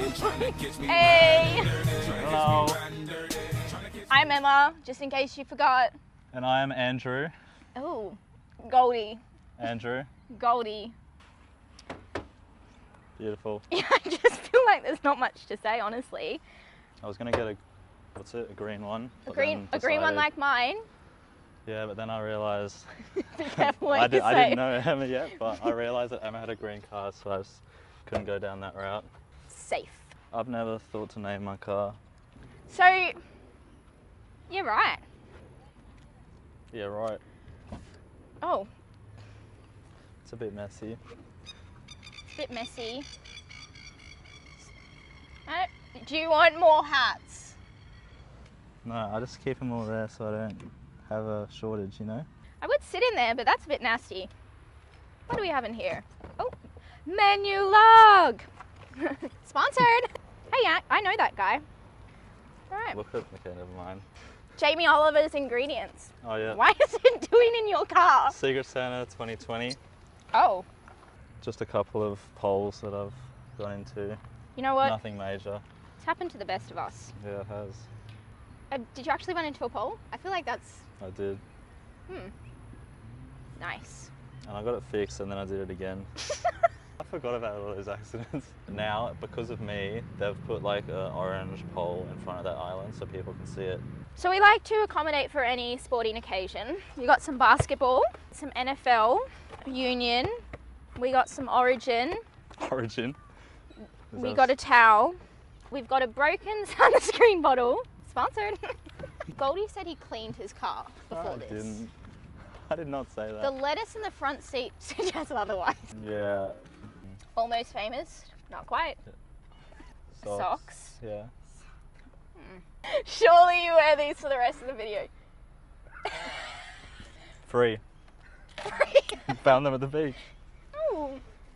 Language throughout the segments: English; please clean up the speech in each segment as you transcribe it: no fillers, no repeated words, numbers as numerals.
Hey! Hello. I'm Emma, just in case you forgot. And I am Andrew. Oh, Goldie. Andrew. Goldie. Beautiful. Yeah, I just feel like there's not much to say, honestly. I was gonna get a green one. A green one like mine. Yeah, but then I realised Be careful what I you say. didn't know Emma yet, but I realised that Emma had a green car, so I just couldn't go down that route. Safe. I've never thought to name my car. So, you're right. Yeah, right. Oh, It's a bit messy. it's a bit messy. Do you want more hats? No, I just keep them all there so I don't have a shortage, you know? I would sit in there, but that's a bit nasty. What do we have in here? Oh, menu log! Sponsored! Hey, I know that guy. All right. Look at, okay, never mind. Jamie Oliver's ingredients. Oh yeah. Why is it doing in your car? Secret Santa 2020. Oh, Just a couple of polls that I've gone into. you know what? Nothing major. It's happened to the best of us. Yeah, it has. Did you actually run into a pole? I feel like that's... I did. Nice. And I got it fixed and then I did it again. I forgot about all those accidents. Now, because of me, they've put like an orange pole in front of that island so people can see it. So we like to accommodate for any sporting occasion. We got some basketball, some NFL, Union, we got some Origin, Origin. we got a towel, we've got a broken sunscreen bottle, sponsored. Goldie said he cleaned his car before this. Didn't. I did not say that. The lettuce in the front seat suggests otherwise. Yeah. Almost famous, not quite. Socks. Yeah. Surely you wear these for the rest of the video. Free. Found them at the beach. Ooh.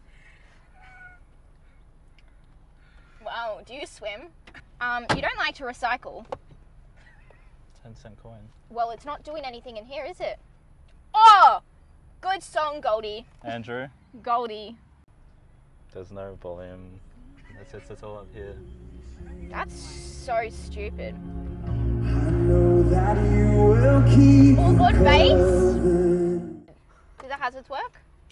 Wow, do you swim? You don't like to recycle. 10-cent coin. Well, it's not doing anything in here, is it? Oh! Good song, Goldie. Andrew. Goldie. There's no volume. It's all up here. That's so stupid. I know that you will keep All good bass. covered. Do the hazards work?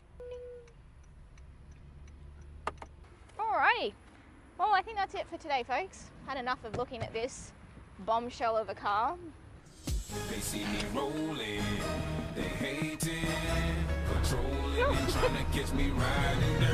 Alrighty. Well, I think that's it for today, folks. Had enough of looking at this bombshell of a car. They see me rolling, they hate it, controlling and trying to catch me riding dirty.